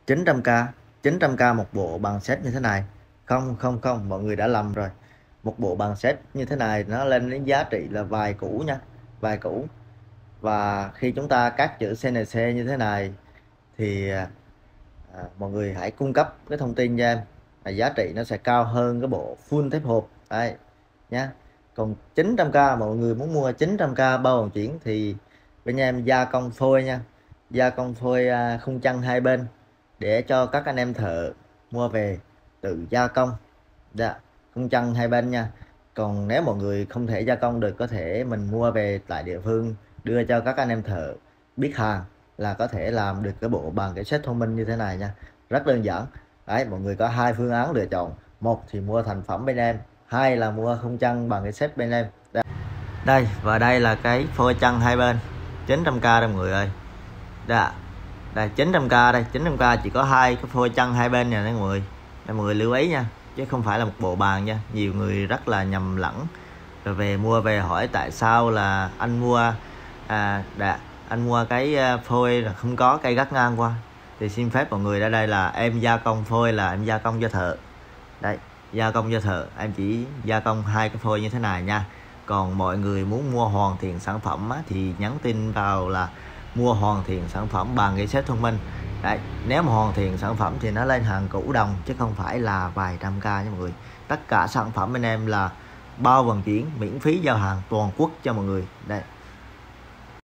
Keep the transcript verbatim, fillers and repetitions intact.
chín trăm k, chín trăm k một bộ bằng set như thế này. Không không không, mọi người đã lầm rồi. Một bộ bằng set như thế này nó lên đến giá trị là vài củ nha, vài củ. Và khi chúng ta cắt chữ xê en xê như thế này thì à, mọi người hãy cung cấp cái thông tin cho em, là giá trị nó sẽ cao hơn cái bộ full thép hộp đấy nhá. Còn chín trăm k, mọi người muốn mua chín trăm k bao vận chuyển thì bên em gia công phôi nha, gia công phôi à, khung chăn hai bên để cho các anh em thợ mua về tự gia công. Dạ, khung chăn hai bên nha. Còn nếu mọi người không thể gia công được, có thể mình mua về tại địa phương đưa cho các anh em thợ biết hàng là có thể làm được cái bộ bằng cái set thông minh như thế này nha. Rất đơn giản đấy, mọi người có hai phương án lựa chọn. Một thì mua thành phẩm bên em, hai là mua khung chăn bằng cái set bên em. Đây, và đây là cái phôi chăn hai bên chín trăm k đây mọi người ơi. Dạ, đây chín trăm k, đây chín trăm k chỉ có hai cái phôi chăn hai bên nè mọi người. Đây mọi người lưu ý nha, chứ không phải là một bộ bàn nha. Nhiều người rất là nhầm lẫn rồi về mua về hỏi tại sao là anh mua à đã anh mua cái phôi là không có cây gắt ngang qua. Thì xin phép mọi người, ở đây là em gia công phôi là em gia công cho thợ. Đây, gia công cho thợ, em chỉ gia công hai cái phôi như thế này nha. Còn mọi người muốn mua hoàn thiện sản phẩm á, thì nhắn tin vào là mua hoàn thiện sản phẩm bằng cái set thông minh. Đấy, nếu mà hoàn thiện sản phẩm thì nó lên hàng củ đồng chứ không phải là vài trăm k nha mọi người. Tất cả sản phẩm bên em là bao vận chuyển miễn phí giao hàng toàn quốc cho mọi người. Đây,